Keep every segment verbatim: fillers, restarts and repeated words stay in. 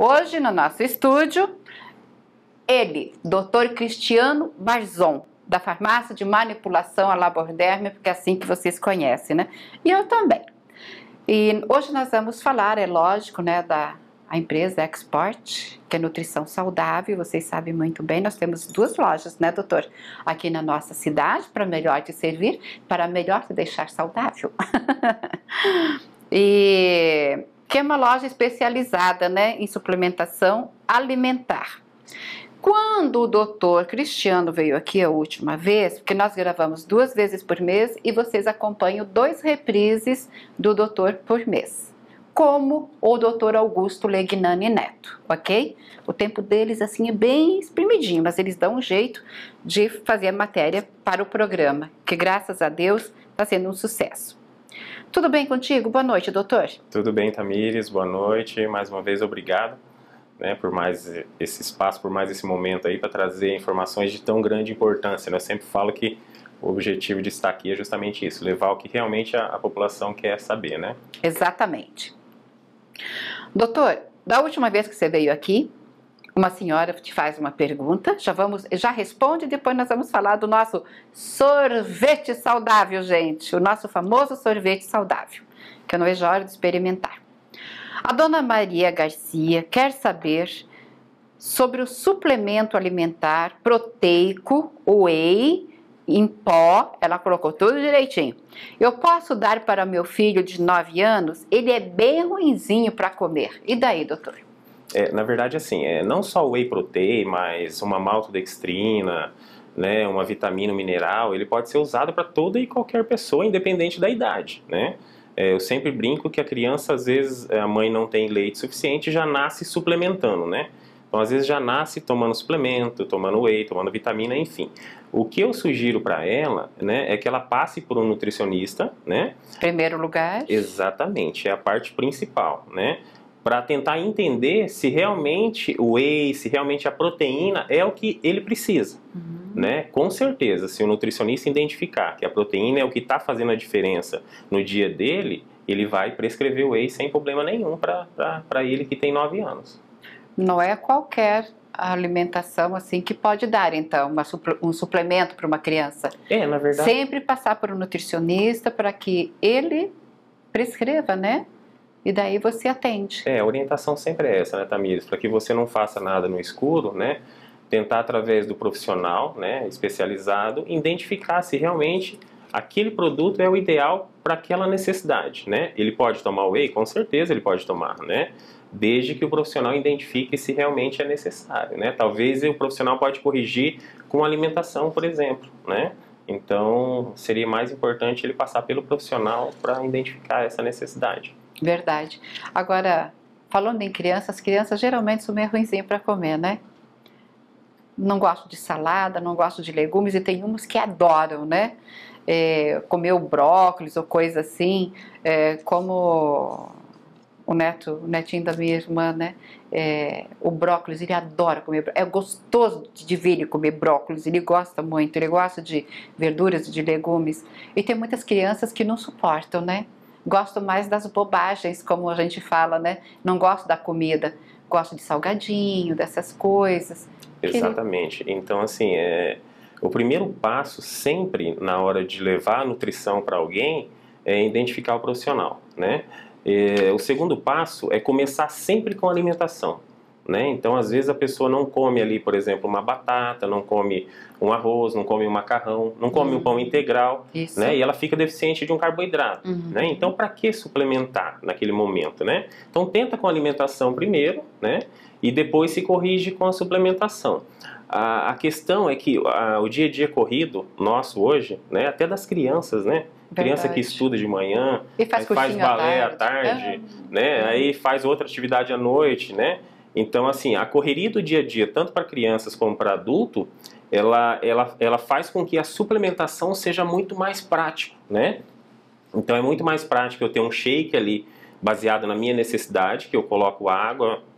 Hoje no nosso estúdio, ele, doutor Cristiano Barzon, da farmácia de manipulação a Laborderme, porque é assim que vocês conhecem, né? E eu também. E hoje nós vamos falar, é lógico, né, da a empresa Export, que é nutrição saudável, vocês sabem muito bem, nós temos duas lojas, né, doutor? Aqui na nossa cidade, para melhor te servir, para melhor te deixar saudável. E que é uma loja especializada, né, em suplementação alimentar. Quando o doutor Cristiano veio aqui a última vez, porque nós gravamos duas vezes por mês e vocês acompanham dois reprises do doutor por mês, como o doutor Augusto Legnani Neto, ok? O tempo deles assim é bem espremidinho, mas eles dão um jeito de fazer a matéria para o programa, que graças a Deus está sendo um sucesso. Tudo bem contigo? Boa noite, doutor. Tudo bem, Tamires, boa noite, mais uma vez obrigado, né, por mais esse espaço, por mais esse momento aí para trazer informações de tão grande importância, né? Eu sempre falo que o objetivo de estar aqui é justamente isso, levar o que realmente a, a população quer saber, né? Exatamente. Doutor, da última vez que você veio aqui, uma senhora te faz uma pergunta, já vamos, já responde, depois nós vamos falar do nosso sorvete saudável, gente, o nosso famoso sorvete saudável, que eu não vejo a hora de experimentar. A dona Maria Garcia quer saber sobre o suplemento alimentar proteico, whey, em pó, ela colocou tudo direitinho. Eu posso dar para meu filho de nove anos? Ele é bem ruinzinho para comer. E daí, doutor? É, na verdade, assim, é, não só o whey protein, mas uma maltodextrina, né, uma vitamina mineral, ele pode ser usado para toda e qualquer pessoa, independente da idade, né? É, eu sempre brinco que a criança, às vezes, a mãe não tem leite suficiente e já nasce suplementando, né? Então, às vezes, já nasce tomando suplemento, tomando whey, tomando vitamina, enfim. O que eu sugiro para ela, né, é que ela passe por um nutricionista, né? Primeiro lugar. Exatamente, é a parte principal, né? Para tentar entender se realmente o whey, se realmente a proteína é o que ele precisa, uhum. né? Com certeza, se o nutricionista identificar que a proteína é o que está fazendo a diferença no dia dele, ele vai prescrever o whey sem problema nenhum para ele que tem nove anos. Não é qualquer alimentação assim que pode dar, então, uma, um suplemento para uma criança. É, na verdade... Sempre passar por um nutricionista para que ele prescreva, né? E daí você atende. É, a orientação sempre é essa, né, Tamires? Para que você não faça nada no escuro, né? Tentar através do profissional, né, especializado, identificar se realmente aquele produto é o ideal para aquela necessidade, né? Ele pode tomar whey? Com certeza ele pode tomar, né? Desde que o profissional identifique se realmente é necessário, né? Talvez o profissional pode corrigir com alimentação, por exemplo, né? Então, seria mais importante ele passar pelo profissional para identificar essa necessidade. Verdade. Agora, falando em crianças, as crianças geralmente são meio ruinzinhas para comer, né? Não gostam de salada, não gostam de legumes, e tem umas que adoram, né? É, comer o brócolis ou coisa assim, é, como o neto, o netinho da minha irmã, né? É, o brócolis, ele adora comer, é gostoso de ver ele comer brócolis, ele gosta muito, ele gosta de verduras, de legumes. E tem muitas crianças que não suportam, né? Gosto mais das bobagens, como a gente fala, né? Não gosto da comida, gosto de salgadinho, dessas coisas. Exatamente. Então, assim, é, o primeiro passo sempre na hora de levar a nutrição para alguém é identificar o profissional, né? É, o segundo passo é começar sempre com a alimentação, né? Então, às vezes a pessoa não come ali, por exemplo, uma batata, não come um arroz, não come um macarrão, não come uhum. um pão integral, Isso. né? E ela fica deficiente de um carboidrato, uhum. né? Então, para que suplementar naquele momento, né? Então, tenta com a alimentação primeiro, né? E depois se corrige com a suplementação. A, a questão é que a, o dia a dia corrido nosso hoje, né? Até das crianças, né? Verdade. Criança que estuda de manhã, e faz, faz balé à tarde, tarde é. né? É. Aí faz outra atividade à noite, né? Então, assim, a correria do dia a dia, tanto para crianças como para adulto, ela, ela, ela faz com que a suplementação seja muito mais prático, né? Então, é muito mais prático eu ter um shake ali baseado na minha necessidade, que eu coloco água,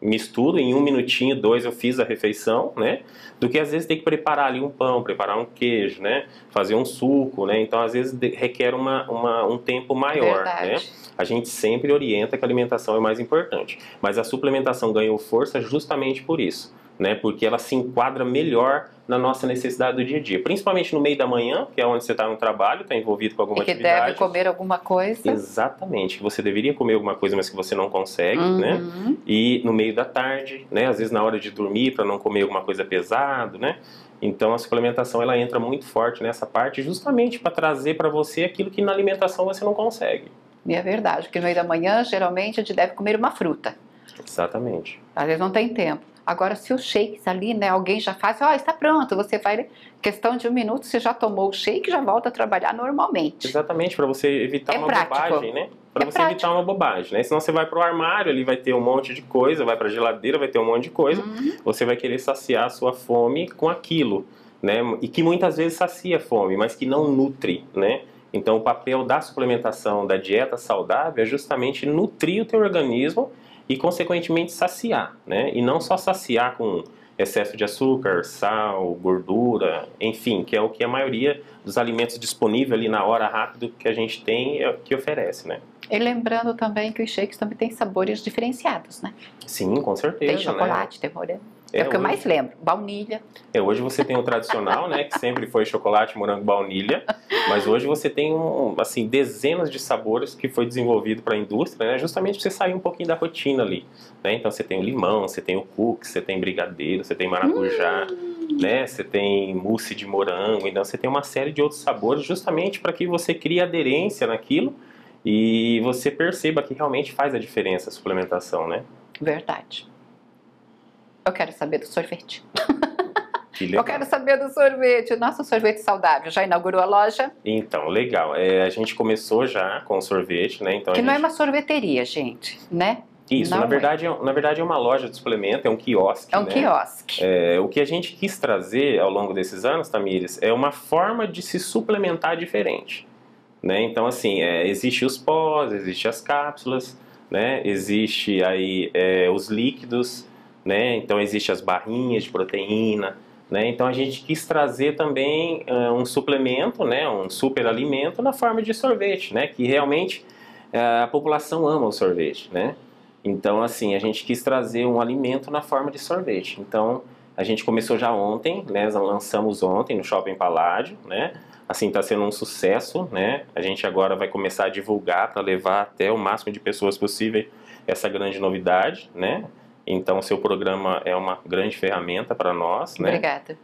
misturo, em um minutinho, dois eu fiz a refeição, né? Do que às vezes ter que preparar ali um pão, preparar um queijo, né? Fazer um suco, né? Então às vezes requer uma, uma, um tempo maior, Verdade. né? A gente sempre orienta que a alimentação é mais importante, mas a suplementação ganhou força justamente por isso, né? Porque ela se enquadra melhor na nossa necessidade do dia a dia, principalmente no meio da manhã, que é onde você está no trabalho, está envolvido com alguma e que atividade. deve comer alguma coisa. Exatamente, que você deveria comer alguma coisa, mas que você não consegue, Uhum. né? E no meio da tarde, né? Às vezes na hora de dormir, para não comer alguma coisa pesada, né? Então a suplementação ela entra muito forte nessa parte, justamente para trazer para você aquilo que na alimentação você não consegue. E é verdade, porque no meio da manhã, geralmente, a gente deve comer uma fruta. Exatamente. Às vezes não tem tempo. Agora, se os shakes ali, né, alguém já faz, ó, oh, está pronto, você vai, questão de um minuto, você já tomou o shake e já volta a trabalhar normalmente. Exatamente, para você evitar é uma prático. bobagem, né? Para é você prático. evitar uma bobagem, né? Senão você vai pro armário, ali vai ter um monte de coisa, vai pra geladeira, vai ter um monte de coisa, Uhum. você vai querer saciar a sua fome com aquilo, né? E que muitas vezes sacia a fome, mas que não nutre, né? Então o papel da suplementação, da dieta saudável é justamente nutrir o teu organismo e consequentemente saciar, né? E não só saciar com excesso de açúcar, sal, gordura, enfim, que é o que a maioria dos alimentos disponíveis ali na hora rápido que a gente tem é, que oferece, né? E lembrando também que os shakes também têm sabores diferenciados, né? Sim, com certeza. Tem chocolate, né? tem morango. É, É o que eu hoje- mais lembro. Baunilha. É, hoje você tem o tradicional, né, que sempre foi chocolate, morango, baunilha, mas hoje você tem um, assim, dezenas de sabores que foi desenvolvido para a indústria, né, justamente para você sair um pouquinho da rotina ali, né? Então você tem o limão, você tem o cookie, você tem brigadeiro, você tem maracujá, Hum. né? Você tem mousse de morango, então você tem uma série de outros sabores justamente para que você crie aderência naquilo e você perceba que realmente faz a diferença a suplementação, né? Verdade. Eu quero saber do sorvete. Que legal. Eu quero saber do sorvete. Nosso sorvete saudável. Já inaugurou a loja? Então, legal. É, a gente começou já com sorvete, né? Então, Que a não é gente... uma sorveteria, gente, né? Isso, Não na é. verdade, é. na verdade é uma loja de suplemento, é um quiosque, É um né? quiosque. É, o que a gente quis trazer ao longo desses anos, Tamires, é uma forma de se suplementar diferente, né? Então, assim, é, existe os pós, existe as cápsulas, né? Existe aí é, os líquidos, né? Então, existe as barrinhas de proteína, né? Então, a gente quis trazer também uh, um suplemento, né? Um superalimento na forma de sorvete, né? Que realmente uh, a população ama o sorvete, né? Então, assim, a gente quis trazer um alimento na forma de sorvete. Então, a gente começou já ontem, né? Lançamos ontem no Shopping Paládio, né? Assim, está sendo um sucesso, né? A gente agora vai começar a divulgar para levar até o máximo de pessoas possível essa grande novidade, né? Então, seu programa é uma grande ferramenta para nós, né? Obrigada.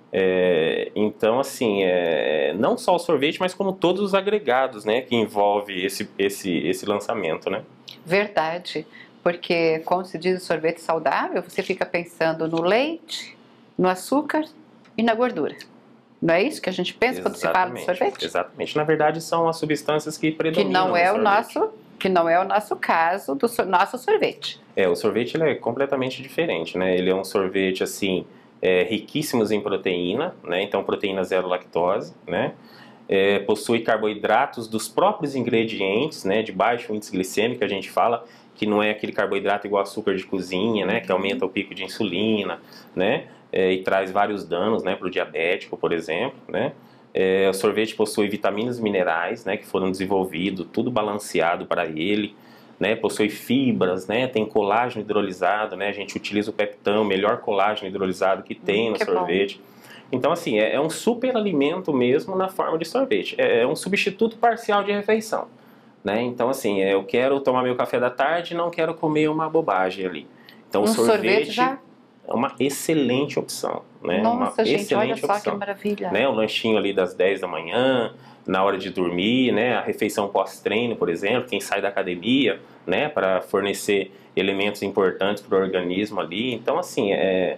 É, então, assim, é, não só o sorvete, mas como todos os agregados, né? Que envolve esse, esse, esse lançamento, né? Verdade. Porque, como se diz o sorvete saudável, você fica pensando no leite, no açúcar e na gordura. Não é isso que a gente pensa Exatamente, quando se fala de sorvete? Exatamente. Na verdade, são as substâncias que Que predominam não é no o sorvete. nosso, que não é o nosso caso do so- nosso sorvete. É, o sorvete ele é completamente diferente, né? Ele é um sorvete, assim, é, riquíssimos em proteína, né? Então, proteína zero lactose, né? É, possui carboidratos dos próprios ingredientes, né? De baixo índice glicêmico, que a gente fala, que não é aquele carboidrato igual açúcar de cozinha, né? Que aumenta o pico de insulina, né? É, e traz vários danos, né? Para o diabético, por exemplo, né? É, o sorvete possui vitaminas e minerais, né? Que foram desenvolvidos, tudo balanceado para ele. Né, possui fibras, né, tem colágeno hidrolisado, né, a gente utiliza o peptão, o melhor colágeno hidrolisado que tem Hum, no que sorvete. Bom. Então, assim, é, é um super alimento mesmo na forma de sorvete. É, é um substituto parcial de refeição. Né? Então, assim, é, eu quero tomar meu café da tarde e não quero comer uma bobagem ali. Então, Um o sorvete, sorvete já... é uma excelente opção. Né? Nossa, uma gente, excelente olha só opção. que maravilha. Né? O lanchinho ali das dez da manhã, na hora de dormir, né? A refeição pós-treino, por exemplo, quem sai da academia, né? Para fornecer elementos importantes para o organismo ali. Então, assim, é,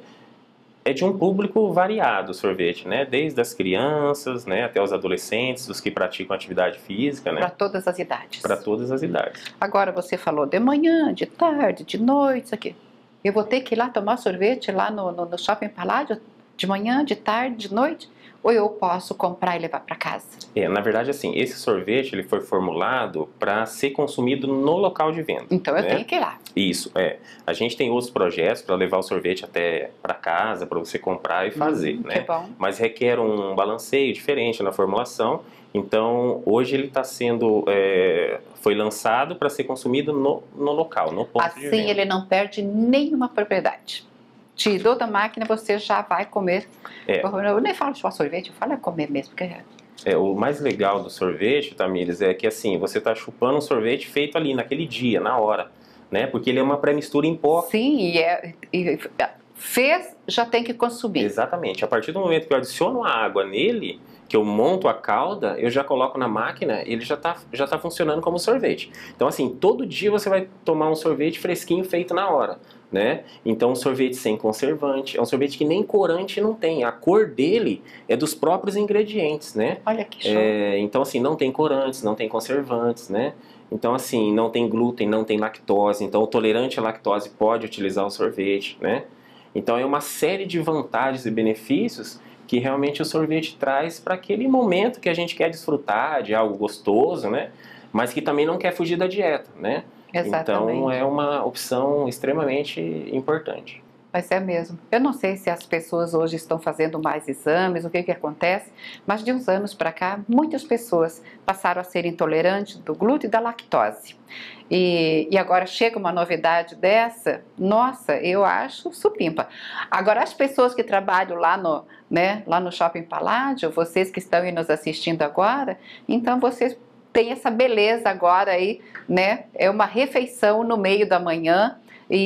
é de um público variado o sorvete, né? Desde as crianças, né? Até os adolescentes, os que praticam atividade física, né? Para todas as idades. Para todas as idades. Agora você falou de manhã, de tarde, de noite, isso aqui. Eu vou ter que ir lá tomar sorvete lá no, no, no Shopping Paládio De manhã, de tarde, de noite? Ou eu posso comprar e levar para casa? É, na verdade, assim, esse sorvete ele foi formulado para ser consumido no local de venda. Então eu né? tenho que ir lá. Isso, é. A gente tem outros projetos para levar o sorvete até para casa, para você comprar e fazer, Hum, né? que bom. Mas requer um balanceio diferente na formulação. Então, hoje ele está sendo, é, foi lançado para ser consumido no, no local, no ponto de venda. Assim ele não perde nenhuma propriedade. Tirou da máquina, você já vai comer. É. Eu nem falo de sorvete, eu falo é comer mesmo. Porque... É, o mais legal do sorvete, Tamires, é que assim, você está chupando um sorvete feito ali, naquele dia, na hora, né? Porque ele é uma pré-mistura em pó. Sim, e, é, e fez, já tem que consumir. Exatamente. A partir do momento que eu adiciono a água nele, que eu monto a calda, eu já coloco na máquina, ele já está já tá funcionando como sorvete. Então assim, todo dia você vai tomar um sorvete fresquinho feito na hora. Né? Então um sorvete sem conservante, é um sorvete que nem corante não tem, a cor dele é dos próprios ingredientes, né? Olha que show. É, então assim, não tem corantes, não tem conservantes, né? Então assim, não tem glúten, não tem lactose, então o tolerante à lactose pode utilizar o sorvete, né? Então é uma série de vantagens e benefícios que realmente o sorvete traz para aquele momento que a gente quer desfrutar de algo gostoso, né? Mas que também não quer fugir da dieta, né? Exatamente. Então é uma opção extremamente importante. Mas é mesmo. Eu não sei se as pessoas hoje estão fazendo mais exames, o que que acontece, mas de uns anos para cá, muitas pessoas passaram a ser intolerantes do glúten e da lactose. E, e agora chega uma novidade dessa, nossa, eu acho supimpa. Agora as pessoas que trabalham lá no, né, lá no Shopping Paládio, vocês que estão aí nos assistindo agora, então vocês tem essa beleza agora aí, né? É uma refeição no meio da manhã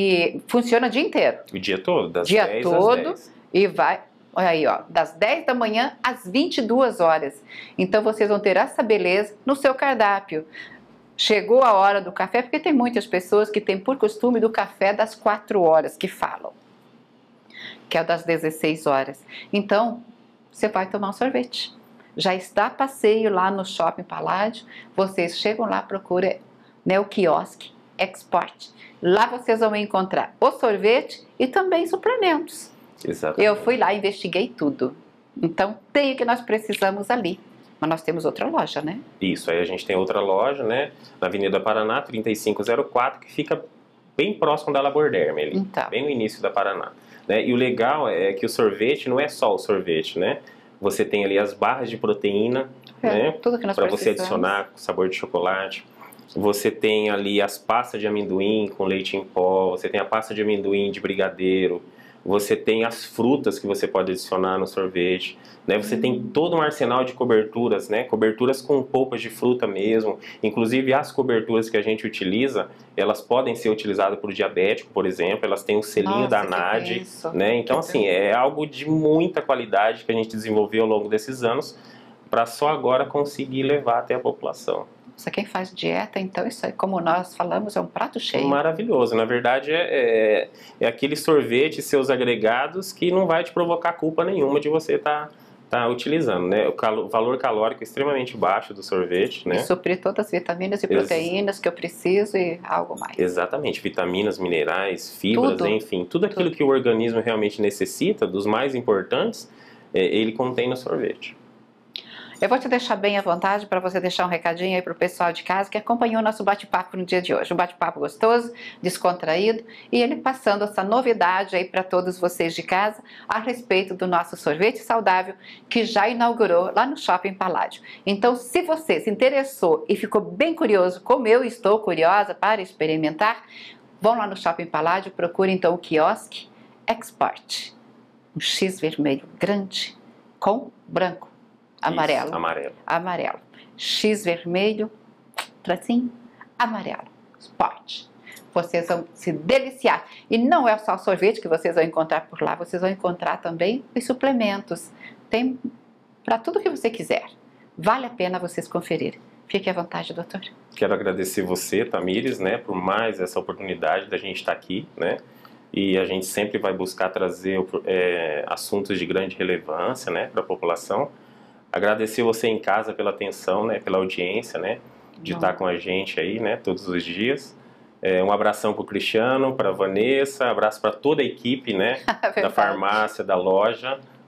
e funciona o dia inteiro. O dia todo, das dia dez todo, às dez. E vai, olha aí, ó, das dez da manhã às vinte e duas horas. Então vocês vão ter essa beleza no seu cardápio. Chegou a hora do café, porque tem muitas pessoas que têm por costume do café das quatro horas, que falam, que é o das dezesseis horas. Então, você vai tomar um sorvete. Já está passeio lá no Shopping Paládio, vocês chegam lá, procuram, né, o quiosque Export. Lá vocês vão encontrar o sorvete e também suplementos. Exatamente. Eu fui lá, investiguei tudo. Então tem o que nós precisamos ali. Mas nós temos outra loja, né? Isso, aí a gente tem outra loja, né, na Avenida Paraná, trinta e cinco zero quatro, que fica bem próximo da Laborderme ali, Então. Bem no início da Paraná. Né? E o legal é que o sorvete não é só o sorvete, né? Você tem ali as barras de proteína, É, né, tudo que nós para você precisamos. adicionar com sabor de chocolate. Você tem ali as pastas de amendoim com leite em pó, você tem a pasta de amendoim de brigadeiro, você tem as frutas que você pode adicionar no sorvete, né? Você tem todo um arsenal de coberturas, né? Coberturas com polpas de fruta mesmo. Inclusive as coberturas que a gente utiliza, elas podem ser utilizadas por diabético, por exemplo, elas têm o selinho Nossa, da que NAD, benção. né? Então Que assim, é algo de muita qualidade que a gente desenvolveu ao longo desses anos para só agora conseguir levar até a população. Nossa, quem faz dieta, então isso aí, como nós falamos, é um prato cheio. Maravilhoso. Na verdade, é, é, é aquele sorvete e seus agregados que não vai te provocar culpa nenhuma de você estar tá, tá utilizando, né? O, calo, o valor calórico é extremamente baixo do sorvete, né? E suprir todas as vitaminas e Ex proteínas que eu preciso e algo mais. Exatamente. Vitaminas, minerais, fibras, Tudo. enfim. Tudo aquilo tudo. que o organismo realmente necessita, dos mais importantes, é, ele contém no sorvete. Eu vou te deixar bem à vontade para você deixar um recadinho aí para o pessoal de casa que acompanhou o nosso bate-papo no dia de hoje. Um bate-papo gostoso, descontraído e ele passando essa novidade aí para todos vocês de casa a respeito do nosso sorvete saudável que já inaugurou lá no Shopping Paládio. Então, se você se interessou e ficou bem curioso, como eu estou curiosa para experimentar, vão lá no Shopping Paládio, procure então o quiosque Export. Um X vermelho grande com branco. Amarelo. Isso, amarelo. Amarelo. X vermelho, tracinho, amarelo. Sport. Vocês vão se deliciar. E não é só o sorvete que vocês vão encontrar por lá, vocês vão encontrar também os suplementos. Tem para tudo que você quiser. Vale a pena vocês conferirem. Fique à vontade, doutor. Quero agradecer você, Tamires, né, por mais essa oportunidade da gente estar aqui, né? E a gente sempre vai buscar trazer é, assuntos de grande relevância, né, para a população. Agradecer você em casa pela atenção, né, pela audiência, né, de Não. estar com a gente aí, né, todos os dias. É, um abração para o Cristiano, para a Vanessa, abraço para toda a equipe, né, da farmácia, da loja,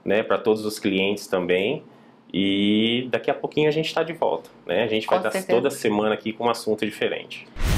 né, para todos os clientes também. E daqui a pouquinho a gente está de volta, né? A gente vai Com estar certeza. toda semana aqui com um assunto diferente.